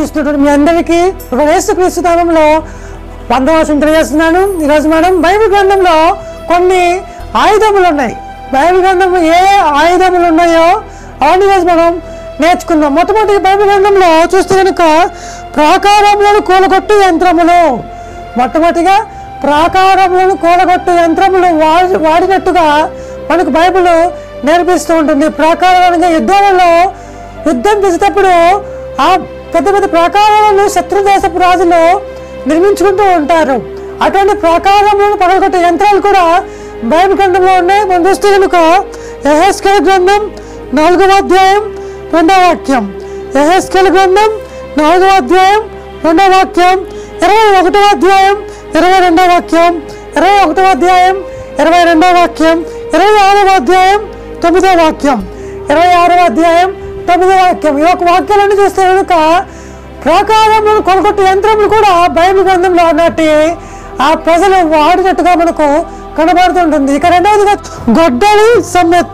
చూస్తున్నటువంటి మీ అందరికీ యేసుక్రీస్తు నామములో వందనాలు తెలియజేస్తున్నాను. ఈరోజు మనం బైబిల్ గ్రంథంలో కొన్ని ఆయుధములు ఉన్నాయి. బైబిల్ గ్రంథంలో ఏ ఆయుధములు ఉన్నాయో అవన్నీ రోజు మనం నేర్చుకుందాం. మొట్టమొదటి బైబిల్ గ్రంథంలో చూస్తే కనుక ప్రాకారములను కూలగొట్టు యంత్రములు, మొట్టమొదటిగా ప్రాకారములను కూలగొట్టు యంత్రములు వాడినట్టుగా మనకు బైబిల్ నేర్పిస్తూ ఉంటుంది. ప్రాకారాలుగా యుద్ధం చేసేటప్పుడు ఆ పెద్ద పెద్ద ప్రాకారాలను శత్రు దేశపు రాజులు నిర్మించుకుంటూ ఉంటారు. అటువంటి ప్రాకారములను పగలగొట్టే యంత్రాలు కూడా బైబిల్ గ్రంథంలో ఉన్నాయి. మనం చూస్తే కనుక యెహెజ్కేలు గ్రంథం 4వ అధ్యాయం 2వ వాక్యం, యెహెజ్కేలు గ్రంథం 4వ అధ్యాయం 2వ వాక్యం, 21వ అధ్యాయం 22వ వాక్యం, 21వ అధ్యాయం 22వ వాక్యం, 26వ అధ్యాయం 9వ వాక్యం, 26వ అధ్యాయం 9వ వాక్యం. ఈ యొక్క వాక్యాలన్నీ చూస్తే కనుక ప్రాకారములను కొలగొట్టే యంత్రములు కూడా బైబిల్ గ్రంథంలో నాటి ఆ ప్రజలు వాడినట్టుగా మనకు కనబడుతుంటుంది. ఇక రెండవదిగా గొడ్డలి సమ్మెత,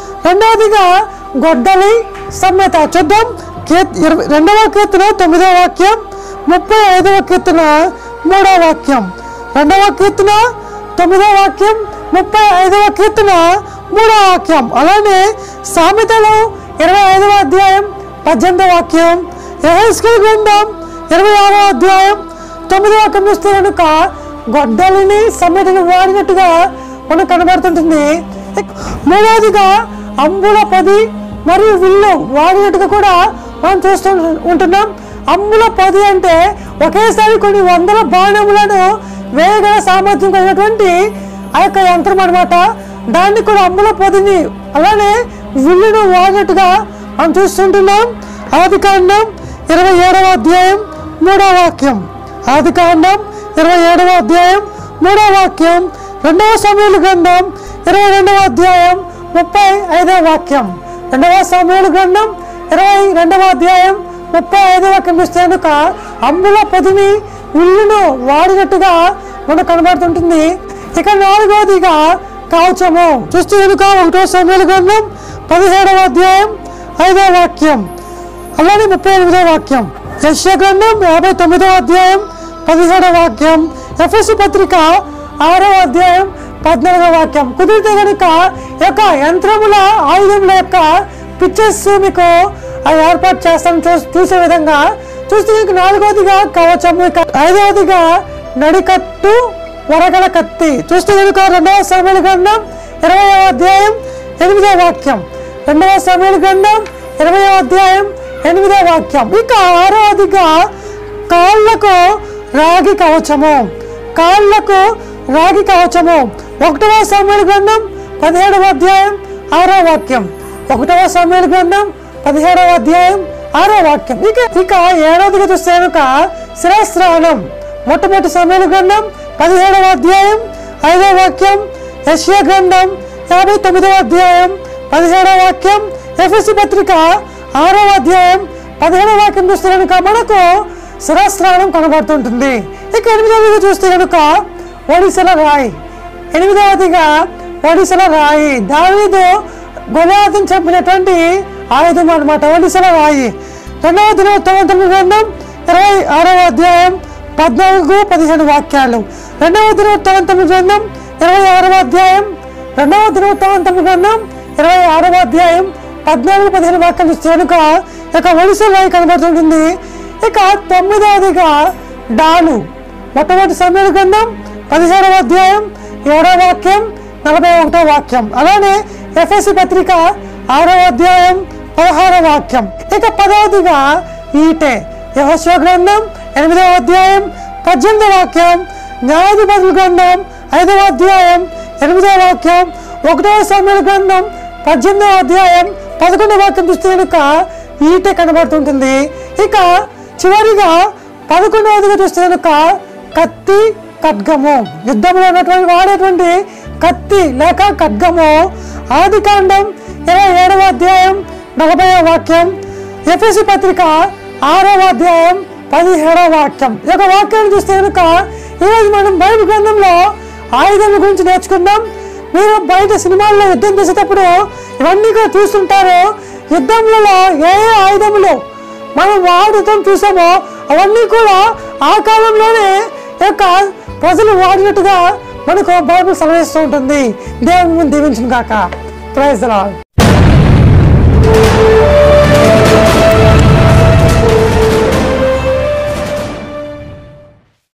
చూద్దాం. 2వ కీర్తన 9వ వాక్యం, 35వ కీర్తన 3వ వాక్యం, 2వ కీర్తన 9వ వాక్యం, 35వ కీర్తన 3వ వాక్యం. అలానే సామెతలు 25వ అధ్యాయం 18వ వాక్యం, యెహెజ్కేలు గ్రంథం 26వ అధ్యాయం 9వ వాక్యం చూస్తే కనుక గొడ్డలిని సమ్మెతను వాడినట్టుగా మనకు కనబడుతుంటుంది. మూడవదిగా అంబుల పది మరియు విల్లు వాడినట్టుగా కూడా మనం చూస్తూ ఉంటున్నాం. అంబుల పది అంటే ఒకేసారి కొన్ని వందల బాణములను వేయగల సామర్థ్యం కలిగినటువంటి ఆ యొక్క యంత్రం అనమాట. దాన్ని కూడా అంబుల పదిని అలానే విల్లును వాడినట్టుగా మనం చూస్తుంటున్నాం. ఆదికాండం 27వ అధ్యాయం 3వ వాక్యం, ఆదికాండం 27వ అధ్యాయం 3వ వాక్యం, 2వ సమూయేలు గ్రంథం 22వ అధ్యాయం 35వ వాక్యం, 2వ సమూయేలు గ్రంథం 22వ అధ్యాయం 35వ వాక్యం చూస్తే కనుక అంబుల పదిని విల్లును వాడినట్టుగా మనకు కనబడుతుంటుంది. ఇక 4వదిగా కవచము చూస్తే కనుక 1వ సమూయేలు గ్రంథం 17వ అధ్యాయం 5వ వాక్యం, అలానే 38వ వాక్యం, యెషయా గ్రంథం 59వ అధ్యాయం 17వ వాక్యం, ఎఫెసు పత్రిక 6వ అధ్యాయం 14వ వాక్యం. కుదిరితే కనుక ఈ యొక్క యంత్రముల ఆయుధముల యొక్క పిక్చర్స్ మీకు ఏర్పాటు చేస్తాను చూసే విధంగా. చూస్తే కనుక 4వదిగా కవచము, 5వదిగా నడికట్టు వరగల కత్తి. చూస్తే కనుక 2వ సమూయేలు గ్రంథం 20వ అధ్యాయం 8వ వాక్యం, 2వ సమూయేలు గ్రంథం 20వ అధ్యాయం 8వ వాక్యం. ఇక 6వదిగా కాళ్ళకు రాగి కవచము, 1వ సమూయేలు గ్రంథం 17వ అధ్యాయం 6వ వాక్యం, 1వ సమూయేలు గ్రంథం 17వ అధ్యాయం 6వ వాక్యం. ఇక 7వదిగా చూస్తే కనుక శిరస్త్రాణం, మొట్టమొదటి సమూయేలు గ్రంథం 17వ అధ్యాయం 5వ వాక్యం, యెషయా గ్రంథం 59వ అధ్యాయం 17వ వాక్యం, ఎఫెసు పత్రిక 6వ అధ్యాయం 17వ వాక్యం చూస్తే కనుక మనకు శిరస్త్రాణం కనబడుతుంటుంది. ఇక 8వదిగా చూస్తే కనుక ఒడిసెల రాయి, 8వదిగా ఒడిసెల రాయి. దావీదు గొలియాతును చంపినటువంటి ఆయుధం అనమాట ఒడిసెల రాయి. 2వ దినవృత్తాంతముల గ్రంథం 26వ అధ్యాయం 14-15 వాక్యాలు, 2వ దినవృత్తాంతముల గ్రంథం 26వ అధ్యాయం 26వ అధ్యాయం 14-15 వాక్యాలు చూస్తే కనుక ఇక ఒడిసెల రాయి కనబడుతుంటుంది. ఇక 9వదిగా డాలు, మొట్టమొదటి సమూయేలు గ్రంథం 17వ అధ్యాయం 7వ వాక్యం 41వ వాక్యం, అలానే ఎఫెసు పత్రిక 6వ అధ్యాయం 16వ వాక్యం. ఇక 10వదిగా ఈటె, యెహోషువ గ్రంథం 8వ అధ్యాయం 18వ వాక్యం, న్యాయాధిపతుల గ్రంథం 5వ అధ్యాయం 8వ వాక్యం, 1వ సమూయేలు గ్రంథం 18వ అధ్యాయం 11వ వాక్యం చూస్తే కనుక ఈటె కనబడుతుంటుంది. ఇక చివరిగా 11వదిగా చూస్తే కనుక కత్తి ఖడ్గము, యుద్ధంలో వాడేటువంటి కత్తి లేక ఖడ్గము. ఆదికాండం 27వ అధ్యాయం 40వ వాక్యం, ఎఫెసు పత్రిక 6వ అధ్యాయం 17వ వాక్యం. ఈ యొక్క వాక్యాన్ని చూస్తే కనుక ఈరోజు మనం బైబిల్ గ్రంథంలో ఆయుధాల గురించి నేర్చుకుందాం. మీరు బయట సినిమాల్లో యుద్ధం చేసేటప్పుడు ఇవన్నీ కూడా చూస్తుంటారు. యుద్ధంలో ఏ ఆయుధములు మనం వాడటం చూసామో అవన్నీ కూడా ఆ కాలంలోనే యొక్క ప్రజలు వాడినట్టుగా మనకు బైబిల్ సెలవిస్తూ ఉంటుంది. దేవుని దీవించును గాక. Praise the lord.